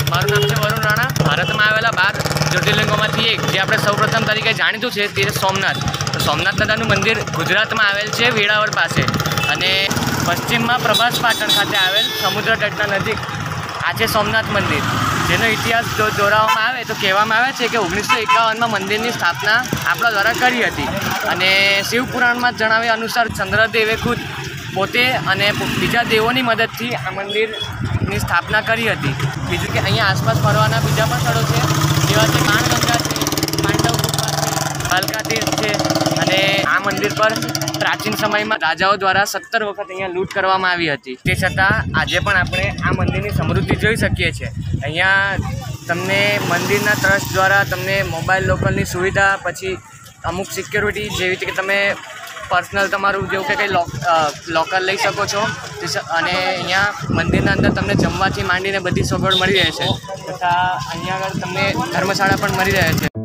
મારું નામ છે વરુણ રાણા। ભારતમાં આવેલા 12 જ્યોતિર્લિંગોમાંથી એક જે આપણે સૌપ્રથમ તરીકે જાણીતું છે તે સોમનાથ। તો સોમનાથ દાદાનું મંદિર ગુજરાતમાં આવેલ છે વેળાવળ પાસે અને પશ્ચિમમાં પ્રભાસ પાટણ ખાતે આવેલ સમુદ્ર તટના નજીક આ છે સોમનાથ મંદિર, જેનો ઇતિહાસ જો દોરાવવામાં આવે તો કહેવામાં આવે છે કે 1951માં મંદિરની સ્થાપના આપણા દ્વારા કરી હતી અને શિવપુરાણમાં જણાવ્યા અનુસાર ચંદ્રદેવે ખુદ પોતે અને બીજા દેવોની મદદથી આ મંદિરની સ્થાપના કરી હતી। બીજું કે અહીંયા આસપાસ ફરવાના બીજા પણ સ્થળો છે, જેવા કે બાણગંગા છે, પાંડવ ગુફા છે, ભાલકા તીર્થ છે અને આ મંદિર પર પ્રાચીન સમયમાં રાજાઓ દ્વારા 17 વખત અહીંયા લૂંટ કરવામાં આવી હતી। તે છતાં આજે પણ આપણે આ મંદિરની સમૃદ્ધિ જોઈ શકીએ છીએ। અહીંયા તમને મંદિરના ટ્રસ્ટ દ્વારા તમને મોબાઈલ લોકલની સુવિધા, પછી અમુક સિક્યોરિટી જેવી રીતે કે તમે પર્સનલ તમારું જેવું કે કંઈ લોકર લઈ શકો છો અને અહીંયા મંદિરના અંદર તમને જમવાથી માંડીને બધી સગવડ મળી રહે છે તથા અહીંયા આગળ તમને ધર્મશાળા પણ મળી રહે છે।